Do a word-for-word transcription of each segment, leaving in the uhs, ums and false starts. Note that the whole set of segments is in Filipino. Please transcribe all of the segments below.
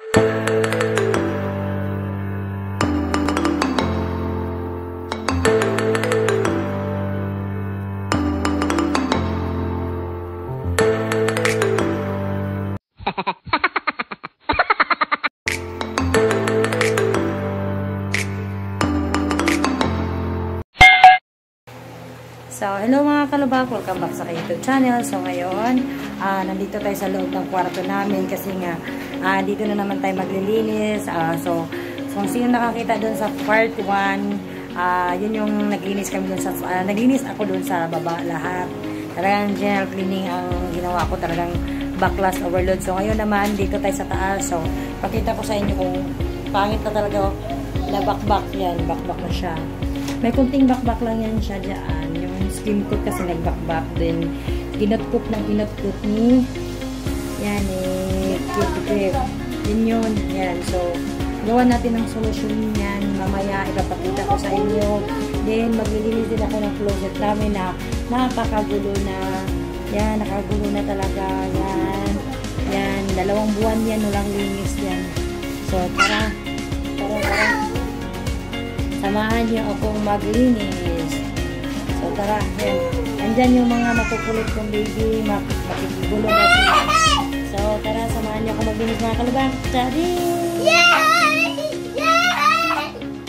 So, hello mga kalubak, welcome back sa YouTube channel. So, ngayon, uh, nandito tayo sa loob ng kwarto namin kasi nga, uh, dito na naman tayo maglilinis. Uh, so, so, kung sino nakakita dun sa part one, uh, yun yung naglinis kami dun sa, uh, naglinis ako dun sa baba lahat. Talagang general cleaning ang ginawa ko, talagang backlash overload. So, ngayon naman, dito tayo sa taas. So, pakita ko sa inyo kung pangit na talaga na bakbak yan, bakbak na siya. May kunting bakbak lang yan siya dyan. Yung skim coat kasi nagbakbak din. Inatkot ng inatkot ni yan eh, kip-kip. Yun yun. Yan. So, gawa natin ng solusyon yan. Mamaya ipapakita ko sa inyo. Then, maglilinis din ako ng closet namin na nakakagulo na. Yan, nakagulo na talaga. Yan. Yan. Dalawang buwan yan. Walang linis yan. So, tara. Tara, tara. Samahan niyo akong maglinis. So, tara. Yan. Andyan yung mga makukulit kong baby. Mak makikigulo na sila. So, tara. Samahan niyo akong maglinis mga kalubak. Tari! Yay! Yay!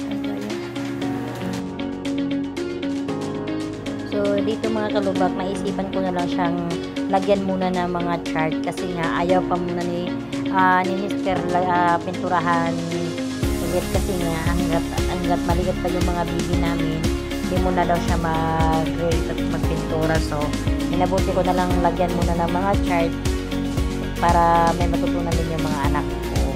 So, dito mga kalubak, naisipan ko na lang siyang lagyan muna ng mga chart kasi nga ayaw pa muna ni, uh, ni Mister Uh, pinturahan ulit kasi nga hanggat, hanggat maliit pa yung mga baby namin, hindi muna daw siya mag-grade at magpintura. So, minabuti ko na lang lagyan muna ng mga chart para may matutunan din yung mga anak ko.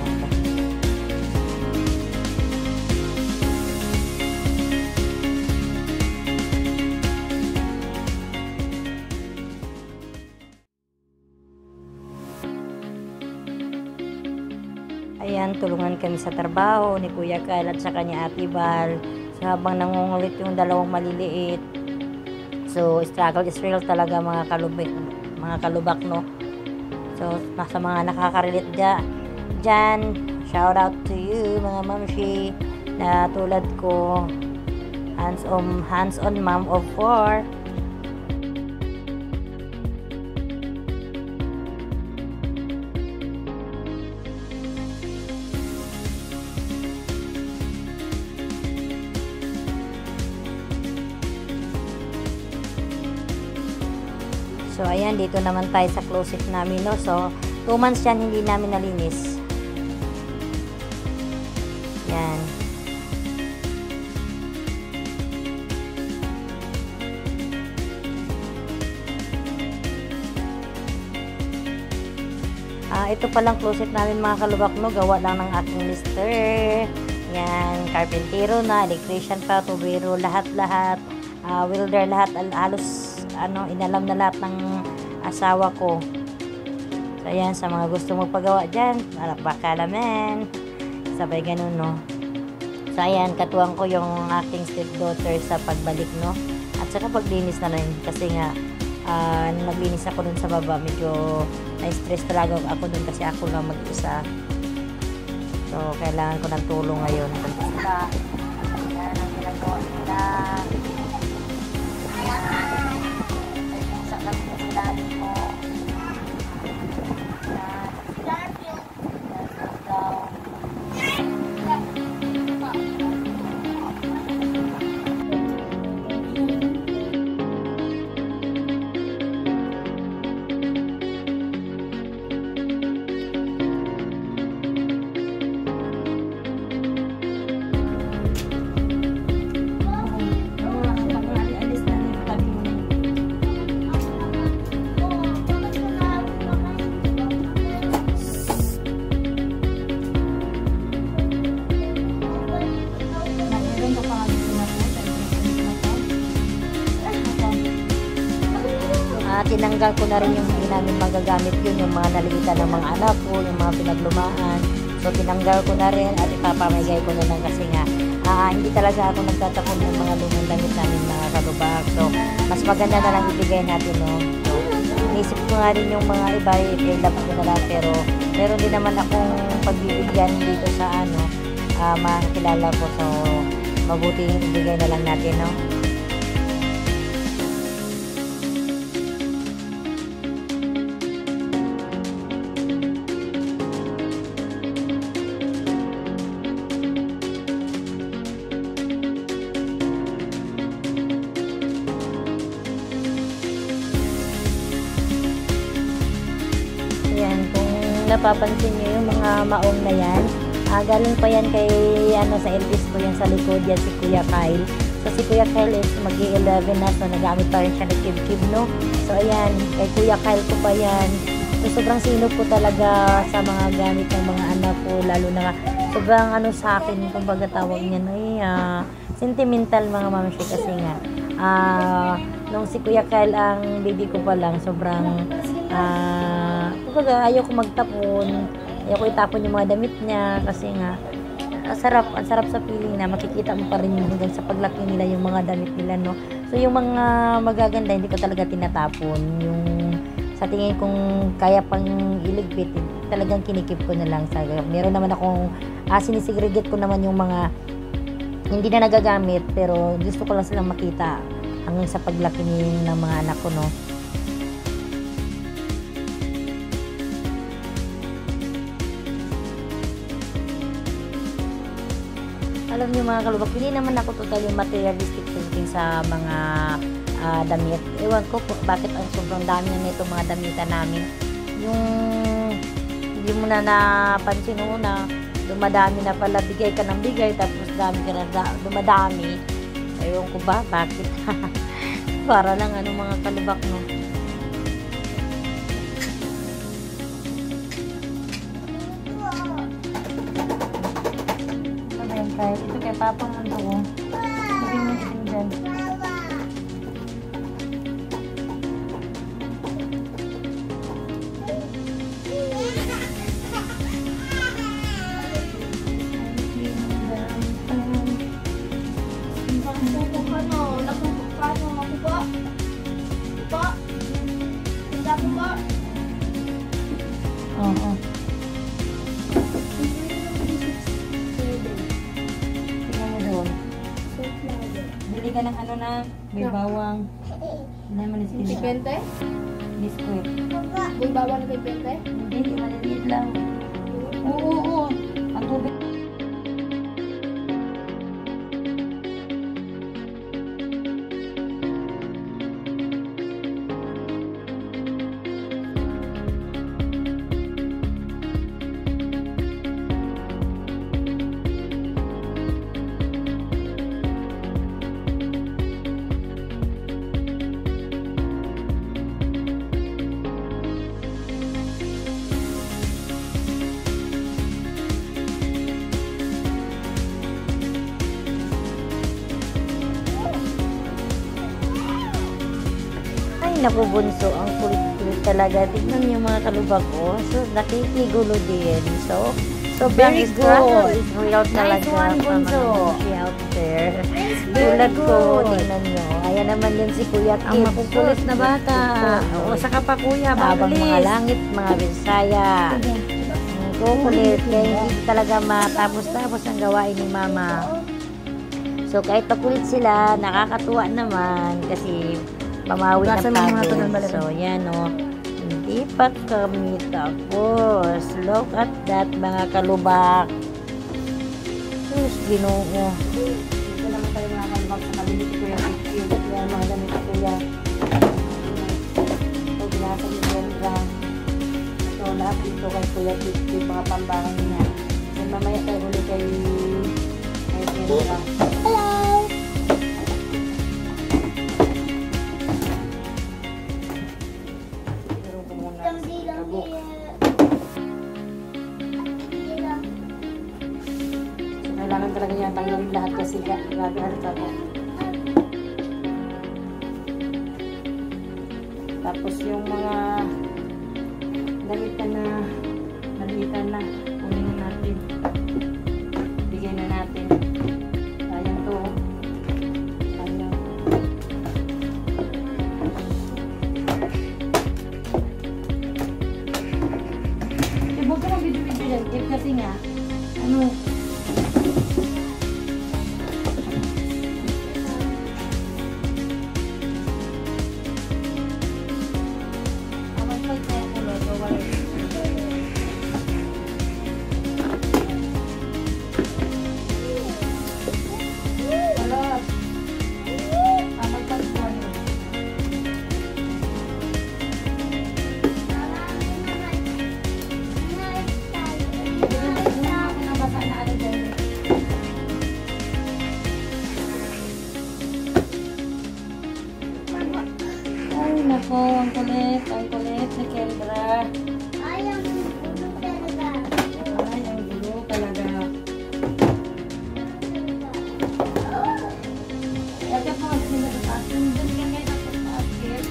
Ayan, tulungan kami sa trabaho ni Kuya Kyle at sa kanya Ate Val. So, habang nangungulit yung dalawang maliliit. So, struggle is real talaga mga kalubak, mga kalubak, no? So, sa mga nakaka-relate dyan, shout out to you, mga mamshi, na tulad ko, hands-on, hands-on mom of four. So, ayan, dito naman tayo sa closet namin, no? So, two months yan, hindi namin nalinis. Yan. Ah, ito palang closet namin mga kalubak, no? Gawa lang ng aking mister. Yan, carpentero na, electrician pa, tubero, lahat-lahat. Uh, welder, lahat, halos ano, inalam na lahat ng asawa ko. So, ayan, sa mga gusto magpagawa dyan, alak baka naman. Sabay ganun, no? So, ayan, katuwang ko yung aking stepdaughter sa pagbalik, no? At saka paglinis na rin. Kasi nga, uh, naglinis ako dun sa baba, medyo na-stress talaga ako dun kasi ako lang mag-isa. So, kailangan ko ng tulong ngayon. Sila, ayan ang ginagawa nila. Tinanggal ko na rin yung hindi namin magagamit yun, yung mga naliitan ng mga anak ko, yung mga pinaglumaan. So, tinanggal ko na rin at ipapamigay ko na lang kasi nga, uh, hindi talaga ako nagtatapon ng mga lumang damit namin mga kalubak. So, mas maganda na lang ibigay natin, no? So, inisip ko nga rin yung mga iba, i-love ko na lang, pero meron din naman akong pagbibigyan dito sa ano, uh, mga kilala ko. So, mabuti ibigay na lang natin, no? Yan, kung napapansin nyo yung mga maong na yan, ah, galing pa yan kay, ano, sa Elvis ko yan sa likod yan, si Kuya Kyle. So, si Kuya Kyle is mag-i eleven na, so nagamit pa rin siya ng kib-kib, no? So, ayan, kay Kuya Kyle ko pa yan. So, sobrang sinop ko talaga sa mga gamit ng mga anak ko, lalo na sobrang ano sa akin, kumbaga tawag niya, ay, uh, sentimental mga mamshi, kasi nga, ah, nung si Kuya Kyle ang baby ko pa lang, sobrang, ah, kumbaga ayaw ko magtapon, ayaw ko itapon yung mga damit niya, kasi nga, ang sarap, ang sarap sa feeling na makikita mo pa rin yung hanggang sa paglaki nila yung mga damit nila, no? So, yung mga magaganda, hindi ko talaga tinatapon. Yung sa tingin kong kaya pang iligpit, talagang kinikip ko na lang. Sa, meron naman akong, ah, sinisegregate ko naman yung mga hindi na nagagamit, pero gusto ko lang silang makita hanggang sa paglaki ng mga anak ko, no? Alam niyo mga kalubak, hindi naman ako totally materialistic thinking sa mga uh, damit. Ewan ko po, bakit ang sobrang dami na nito mga damitan namin. Yung hindi mo na napansin mo na dumadami na pala, bigay ka ng bigay, tapos dami ka na da, dumadami. Ewan ko ba, bakit? Para lang ano mga kalubak, no? Kahit ito kay Papa Mundo ko. Sabi mo ito dyan. Oo. Bili ka ng ano na, may bawang. Hindi naman isipin ka. Pente? Biskuit. May bawang na kay Pente? Hindi, maliliit lang. Oo, oo, oo. Ang tubig. Nabubunso ang kulit-kulit talaga. Tignan niyo mga kalubak ko. So, nakikigulo din. So, so very good. It's real talaga. Nice one, Bunso. Out there. Tulad ko, tignan niyo. Ayan naman yun si Kuya Kim. Ang mapupulis na bata. O, saka pa Kuya, babang mga langit, mga Bisaya. Kukulit. Kaya hindi talaga matapos-tapos ang gawain ni Mama. So, kahit pakulit sila, nakakatuwa naman kasi pamawit na pagod. So, yan o. Hindi pa kami tapos. Look at that, mga kalubak. Sus, Ginoo. Dito naman tayo mga kalubak sa kabili ko yung picture. Yan, mga damit ko yan. Ito, binasa ni Kendra. So, lahat dito kay Kuya Titi, mga pambangan niya. So, mamaya tayo ulit kay kay Kendra. Hello! Kailangan talaga niya tanggalin lahat kasi gagalit ako. Tapos yung mga dalitan na dalitan na kunin na natin. Bigyan na natin. Sayang to. Sayang. Huwag ka kasi nga, ano, aman pa kaya ko lo, so wala. Wala. Aman pa ko ano. Ay, nako, ang kulit, ang kulit ni Kendra. Ay, ang gulo talaga. Ay, ang gulo talaga. Ito po, sila sa taas. Doon ka ngayon ako sa taas, Ken.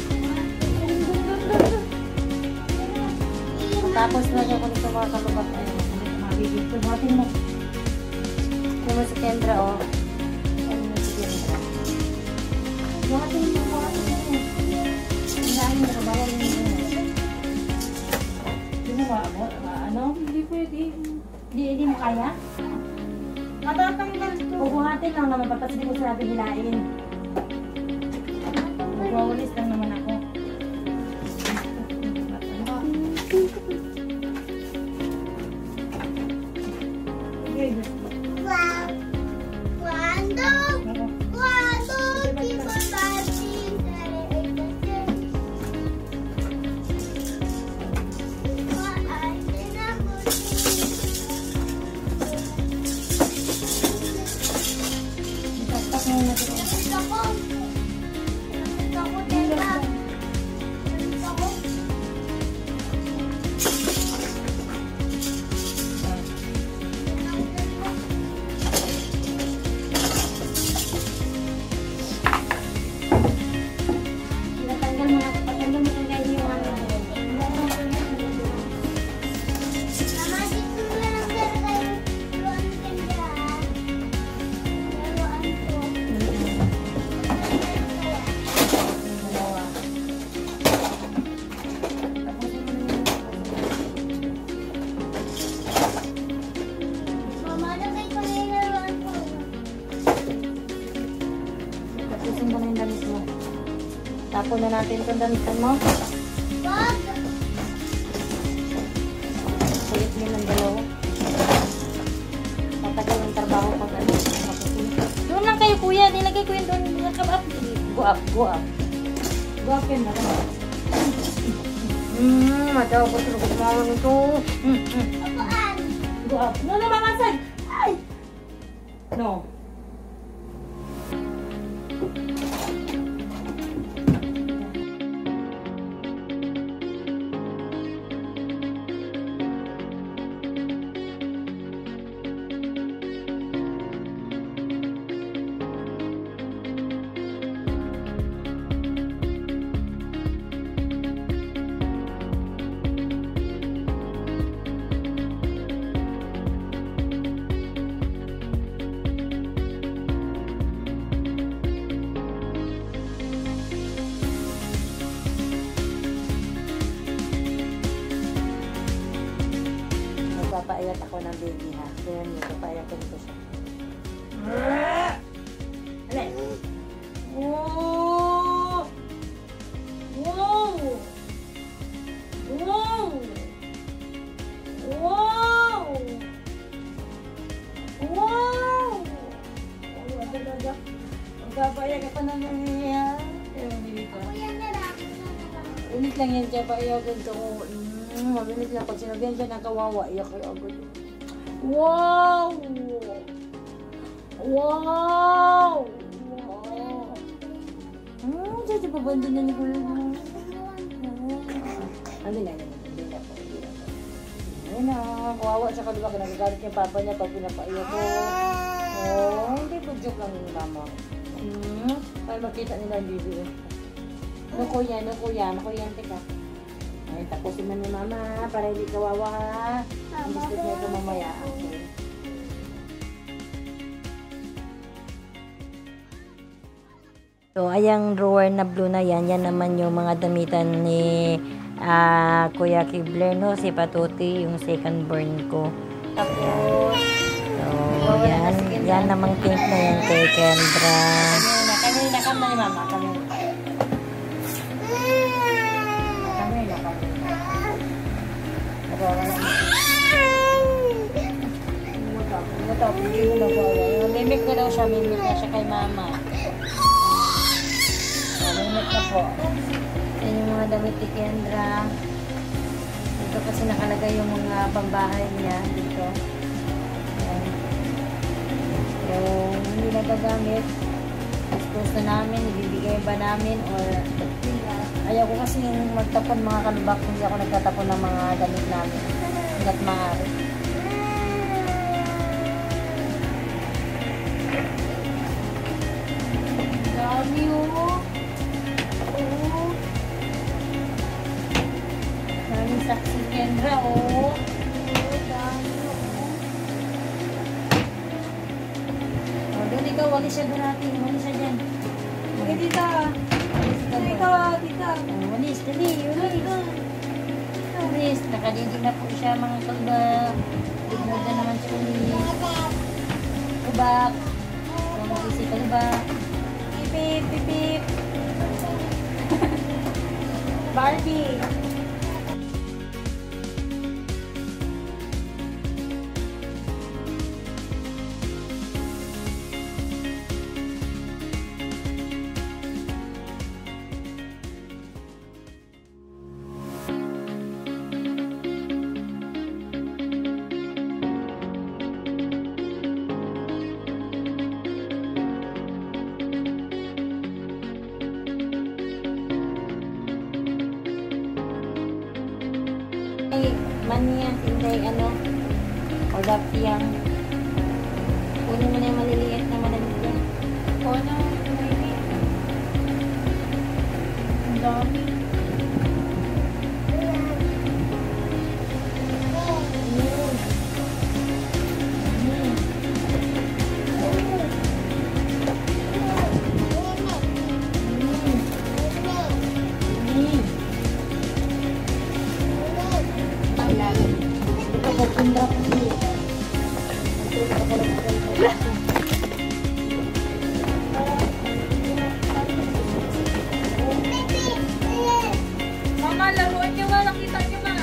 Tapos lagyan ko nito mga kalubak. Ayun, mabibig ko. Buhatin mo. Ito mo si Kendra, oh. Ano mo si Kendra? Buhatin mo, buhatin mo. Ang dami mo, bawal mo yun. Hindi mo ba, ano? Hindi pwede. Hindi, hindi mo kaya? Natatanggal to. Bubuhatin lang naman, patas hindi ko sinabi hilain. Magwawalis lang naman ako. Wow. Cuando, cuando people dancing, Itaktak mo na ito. ako. Ako, diba? Ako. Tinatanggal mo na, patanggal mo na ngayon yung ano. Mama, dito na lang talaga yung luan ganda. Laruan ko. Dalawa. Tapusin mo na yun. Mama, lagay ko na yung laruan ko. Tapusin mo na yung damit mo. Tapon na natin itong damitan mo. Wag! Kulit mo ng dalawa. Matagal yung trabaho pag ano. Tapusin. Doon lang kayo kuya. Nilagay ko yun doon. Come up. Go up. Go up. Go up yun. Hmm. Matawa ko sa lukot mo nito. Hmm. Hmm. Apaan? Go up. No, no, mamasag. Ay! No. Magpapaiyak ako ng baby ha. Kaya niyo, papaiyak ko dito siya. Alay. Oh! Wow! Wow! Wow! Wow! Oh, agad-agad. Magpapaiyak ako ng baby ha. Kaya baby ko. Kuya na lang. Ulit lang yan siya, paiyagan ko. Mm, mabilis lang. Pag sinabihan siya ng kawawa, iyak kayo agad. Wow! Wow! Wow! Hmm, siya siya pabando na ni Kuya. Ano na, hindi na po, hindi na po. Ayun na, kawawa siya ka, diba? Nagagalit yung papa niya pag pinapaiyak ko. Oh, hindi po joke lang yung mama. Hmm, para makita nila ang bibig. No kuya, no kuya, no kuya, teka. Ay, tapusin na ni mama para hindi kawawa ha. Ang gusto niya ito mamaya. Okay. So, ayang drawer na blue na yan, yan naman yung mga damitan ni ah, Kuya Kibleno, si Patuti, yung second born ko. Tapos, so, yan, yan namang pink na yan kay Kendra. Kanina, kanina, kanina, mama, kanina. Kanina, kanina. Nagawala na. Hindi mo nagawa. Mimik na daw siya, mimik na siya kay mama. Mimik na po. Yan yung mga damit ni Kendra. Dito kasi nakalagay yung mga pambahay niya dito. Yan. Yung hindi nagagamit, dispose na namin, ibibigay ba namin, or ayaw ko kasi yung magtapon mga kalubak, hindi ako nagtatapon ng mga damit namin. Hanggat maaari. Dami oh. Oh. Maraming saksi Kendra oh. Dami oh. Oh, doon ikaw, wali siya doon natin. Wali siya dyan. Okay, tita. Tita, tita. Oh, walis, dali. Walis. Walis. Nakadidig na po siya mga kalba. Tignan na naman siya ulit. Kubak. Mag-isi kalba. Pipip, pipip. Barbie. Manya, hindi ano, o dapyang. Kunin mo na yung maliliit na malamig yan. O ano, maliliit. Ang dami. Mm. Mm. Mm. Mm. Pagpunta ko dito. Mama, laruan niyo nga. Nakita niyo nga.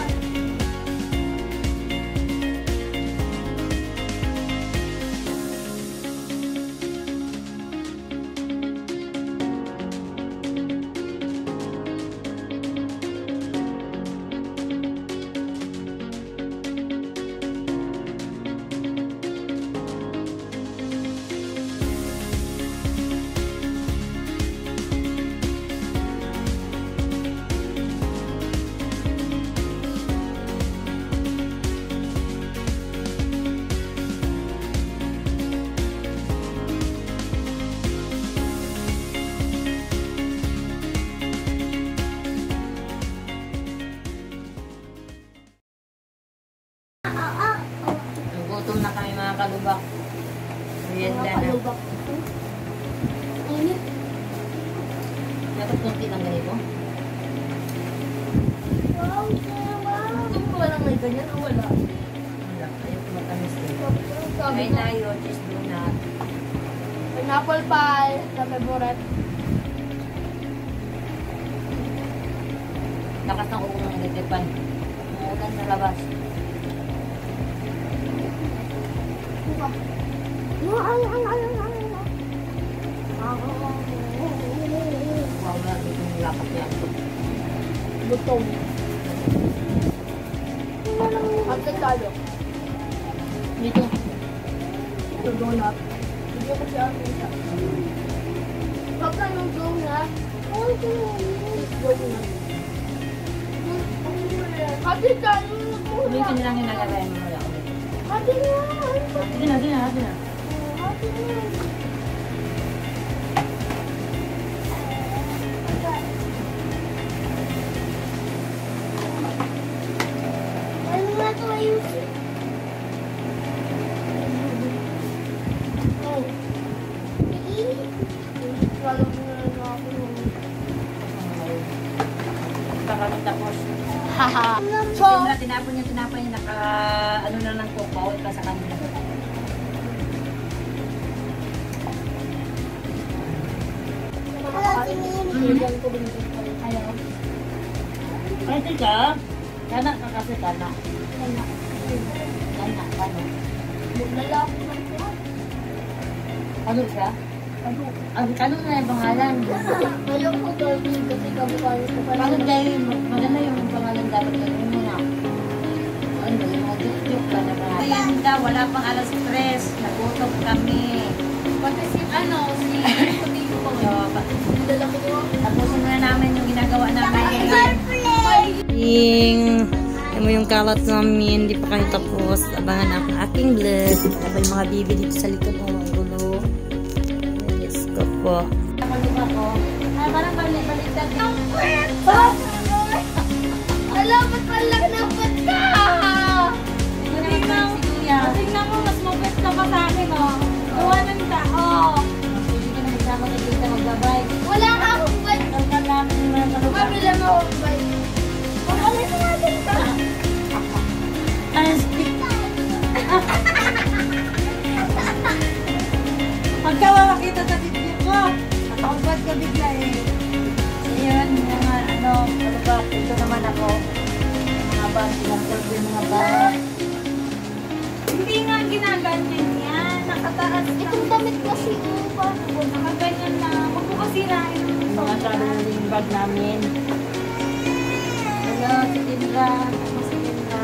Gutom na kami mga kalubak. Ayan na na. Init. Dapat kunti lang ganito. Wow, wow. Gusto mo walang may ganyan o wala? Wala. Ayaw ko matamis din. Sabi Kain na. tayo. Cheese donut. Pineapple pie. Sa favorite. Lakas ng ulo ng ditipan. Umuulan sa labas. Ay, ay, ay, ay, ay. Wow, wala dito yung lakas yan. Gutom. Hantay tayo. Dito. Ito donut. Hindi ko siya akin siya. Pagka yung donut. Donut. Hati tayo. Ulitin nilang yung nalagay mo wala ulit. Hati na. Sige na, sige na, sige na. Hati na. Ano nga ito ayusin? Oh. Lalo mo na lang ako. Baka kami tapos. na ng coco pa sa kanila. Bigyan ko din dito. Ayaw. Pwede ka? Kana ka kasi kana. Wala. Kana, kano. Lalaki lang ko. Ano siya? Ano? Ang kano na yung pangalan? Ayaw ko gawin kasi kamukha ko pa. Bakit dahil maganda yung pangalan dapat gawin mo na? Ano ba yung mga joke-joke ka na ba? Ayan ka, wala pang alas tres. Nagutom kami. Pati si ano, si Kuting ko. So, Lalaki ko. tapusin na namin yung ginagawa namin. Yung, yung mo yung kalat namin, hindi pa kayo tapos. Abangan ang aking vlog. Wala pa yung mga bibi dito sa likod mo, ang gulo. Yes ko po. Ako ko. Ay, parang balik-baliktad. Alam, ba't palang napat ka? Tingnan si Kuya. Tingnan mo, mas mabait ka pa sa akin, oh. Gawa ng tao. Hindi ka na magsama kay Tita magbabay. Wala ka akong bait. Kalkan namin yung mga kalubak. Mabila mo akong bait. Kung ano sa natin ka? Ano, speak. Pagkawawa kita sa video ko. Nakakabad ka bigla eh. So yun, mga ano, kalubak. Ito naman ako. Mga bag, sinapol ko yung mga bag. Hindi nga ginaganyan yan. Nakataas ka. Itong damit kasi ko. Paano ko? Nakaganyan na. Huwag mo kasi rahin. Mga traveling bag namin. Hello, si Tindra. Ako si Tindra.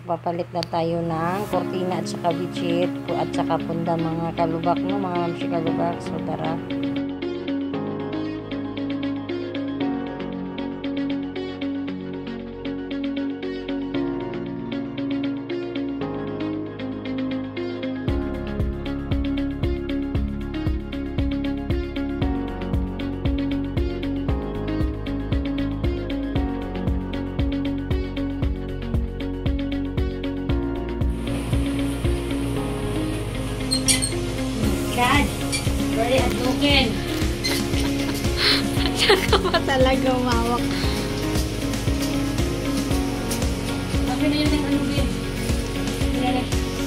magpapalit na tayo ng kortina at saka bedsheet at saka punda mga kalubak, no, mga mamsi kalubak. So tara. God, very adlukin. Tsaka pa talaga umawak. Bakit na yun ang alugin? Hindi.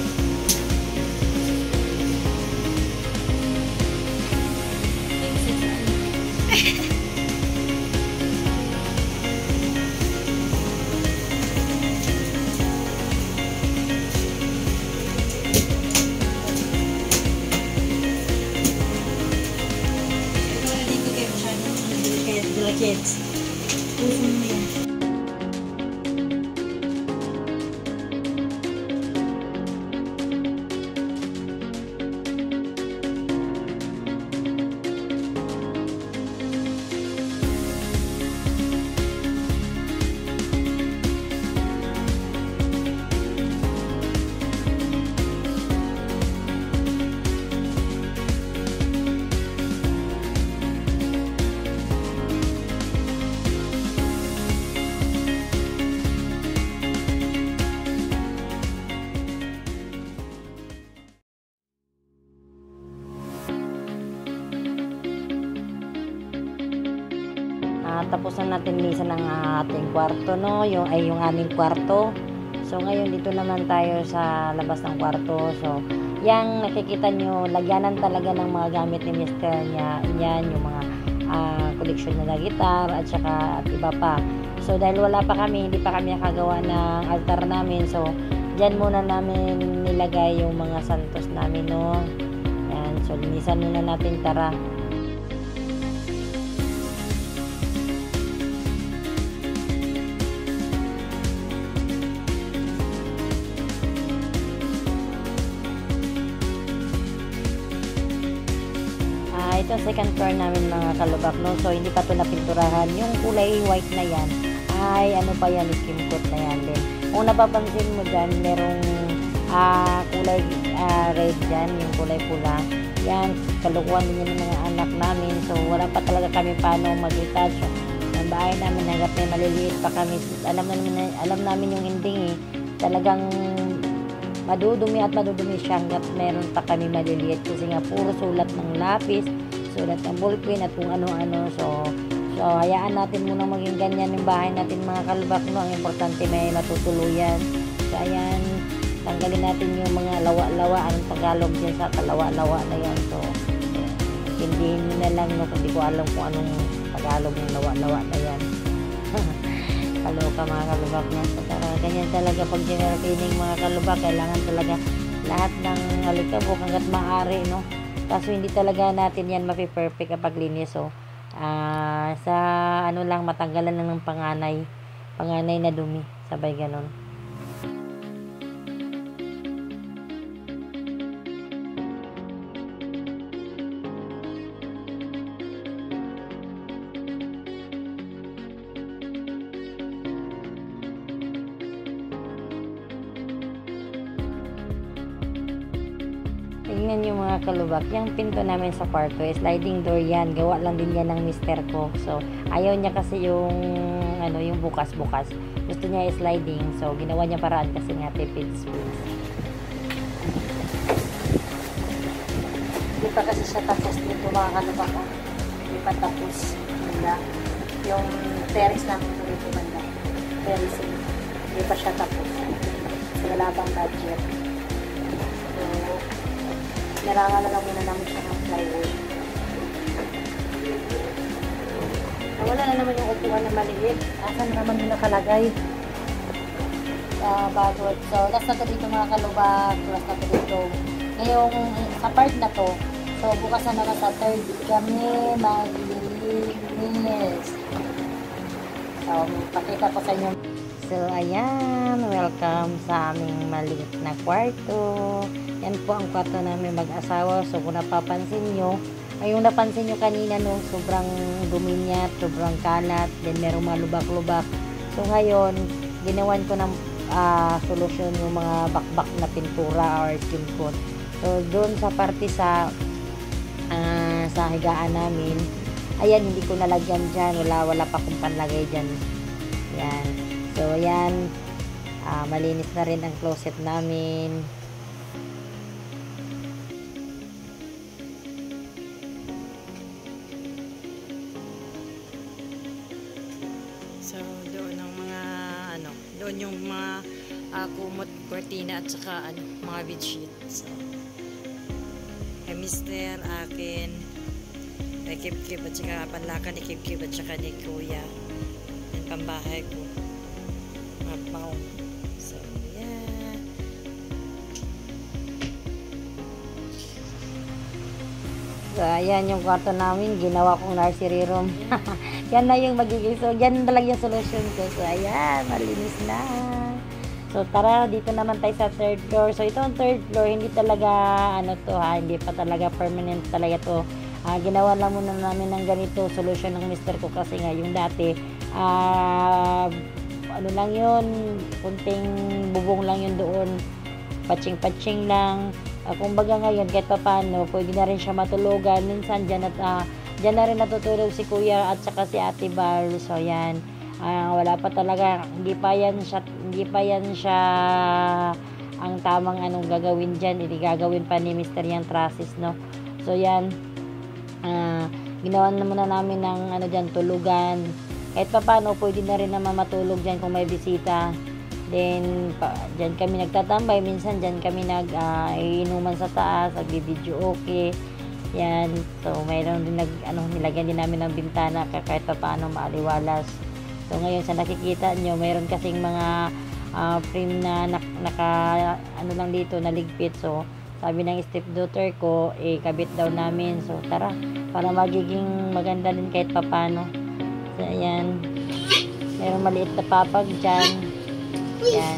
Kids. Pusin mo yan. Uh, tapos na natin misa ng uh, ating kwarto, no, yung ay yung aming kwarto. So ngayon dito naman tayo sa labas ng kwarto. So yang nakikita nyo, lagyanan talaga ng mga gamit ni mister niya. Yan yung mga uh, collection na gitar at saka at iba pa. So dahil wala pa kami, hindi pa kami nakagawa ng altar namin. So dyan muna namin nilagay yung mga santos namin, no. Yan, so linisan muna natin, tara. Ito second floor namin mga kalubak, no. So hindi pa ito napinturahan. Yung kulay white na yan ay ano pa yan, skim coat na yan din. Kung napapansin mo dyan, merong uh, kulay uh, red dyan, yung kulay pula. Yan, kalukuhan din yung mga anak namin. So wala pa talaga kami paano mag-retouch ng bahay namin hanggat may maliliit pa kami. Alam namin, alam namin yung ending eh. Talagang madudumi at madudumi siya hanggat meron pa kami maliliit kasi nga puro sulat ng lapis, sulat ng ballpen at kung ano-ano. So, so hayaan natin muna maging ganyan yung bahay natin mga kalubak, no. Ang importante may matutuluyan. So ayan, tanggalin natin yung mga lawa-lawa. Anong Tagalog dyan sa kalawa-lawa na yan? So intindihin nyo na lang, no, kung di ko alam kung anong Tagalog yung lawa-lawa na yan. Kaloka mga kalubak, no. So tara, ganyan talaga pag general cleaning mga kalubak, kailangan talaga lahat ng alikabok hanggat maaari, no. Kaso hindi talaga natin yan mapi-perfect kapag linis. So uh, sa ano lang, matanggalan lang ng panganay panganay na dumi, sabay ganon. Tingnan nyo mga kalubak, yung pinto namin sa kwarto, sliding door yan. Gawa lang din yan ng mister ko. So, ayaw niya kasi yung, ano, yung bukas-bukas. Gusto niya sliding. So, ginawa niya paraan kasi nga tipid space. Hindi pa kasi siya tapos dito mga kalubak. Oh. Hindi pa tapos. Banda. Yung terrace namin dito banda. Terracing. Hindi pa siya tapos. So, wala bang budget. So, narangan na lang muna namin siya ng plywood. Nawala na naman yung upuan na maliit. Asan naman yung nakalagay? Uh, bagot. So, last na to dito mga kalubak. Last na to dito. Ngayong sa part na to, so bukas na naman sa third kami maglilinis. So, pakita ko sa inyo. So, ayan. Welcome sa aming maliit na kwarto. Yan po ang kwarto namin mag-asawa. So, kung napapansin nyo, ay yung napansin nyo kanina, no, sobrang dumi niya, sobrang kalat, then merong mga lubak-lubak. So, ngayon, ginawan ko ng uh, solusyon yung mga bakbak na pintura or timpot. So, doon sa parte sa uh, sa higaan namin, ayan, hindi ko nalagyan dyan. Wala, wala pa akong panlagay dyan. Yan. So, ayan. Uh, malinis na rin ang closet namin. So, doon ang mga, ano, doon yung mga uh, kumot, cortina at saka, ano, mga bedsheet. So, kay mister, akin, kay Kip-Kip at saka panlakan ni Kip-Kip at saka ni Kuya. Yan, pambahay ko. Mga paong. So, yeah. So, ayan yung kwarto namin. Ginawa kong nursery room. Yan na yung magiging. So, yan talaga yung solution ko. So, ayan. Malinis na. So, tara. Dito naman tayo sa third floor. So, ito ang third floor. Hindi talaga, ano to ha. Hindi pa talaga permanent talaga to. Uh, ginawa lang muna namin ng ganito solution ng mister ko kasi nga yung dati uh, ano lang yun, kunting bubong lang yun doon, patching-patching lang. Uh, kumbaga ngayon kahit pa paano pwede na rin siya matulugan minsan dyan at uh, dyan na rin natutulog si Kuya at saka si Ate Bar. So yan, uh, wala pa talaga, hindi pa yan siya hindi pa yan siya ang tamang anong gagawin dyan, hindi gagawin pa ni mister yung trusses, no. So yan, Uh, ginawa na muna namin ng ano dyan, tulugan. Kahit pa paano, pwede na rin naman matulog dyan kung may bisita. Then, pa, dyan kami nagtatambay. Minsan dyan kami nag-iinuman uh, sa taas, nag-video okay. Yan. So, mayroon din nag, ano, nilagyan din namin ng bintana kahit pa paano maaliwalas. So, ngayon sa nakikita nyo, mayroon kasing mga uh, frame na nak, naka, ano lang dito, naligpit. So, sabi ng stepdaughter ko, eh, kabit daw namin. So, tara, para magiging maganda din kahit papano. So, ayan. Mayroong maliit na papag dyan. Ayan.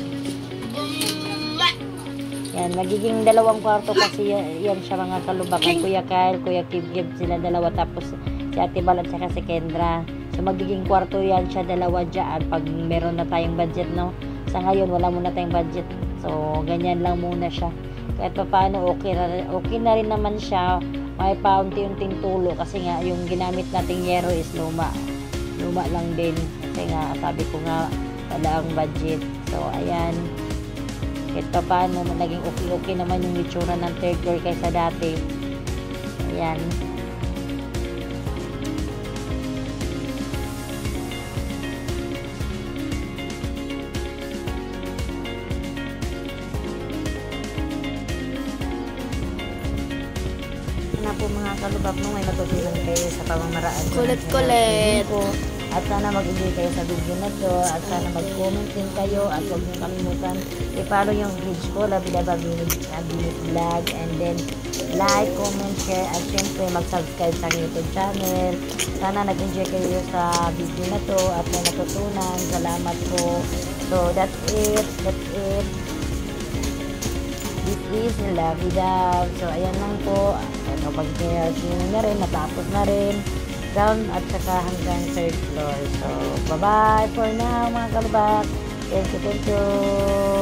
Ayan, magiging dalawang kwarto kasi yan siya mga kalubakan. Kuya Kyle, Kuya Kib-Kib, sila dalawa. Tapos si Ate Bal at saka si Kendra. So, magiging kwarto yan siya dalawa dyan pag meron na tayong budget, no? Sa ngayon, wala muna tayong budget. So, ganyan lang muna siya. Kahit pa paano, okay na, okay na rin naman siya. May paunti-unting tulo kasi nga yung ginamit nating yero is luma. Luma lang din. Kasi nga, sabi ko nga, wala ang budget. So, ayan. Kahit pa paano, naging okay-okay naman yung itsura ng third floor kaysa dati. Ayan. Na po mga kalubak mo, may matutunan kayo sa pamamaraan Kulit-kulit. at sana mag-enjoy kayo sa video na to at sana mag-comment din kayo at huwag nyo kalimutan i-follow yung page ko Labida Binit Vlog and then like, comment, share at syempre mag-subscribe sa YouTube channel. Sana nag-enjoy kayo sa video na to at may natutunan. Salamat po. So that's it, that's it. This is Labida. So ayan lang po. Kapag nyo na rin, natapos na rin down at saka hanggang third floor. So bye bye for now mga kalubak. Thank you, thank you.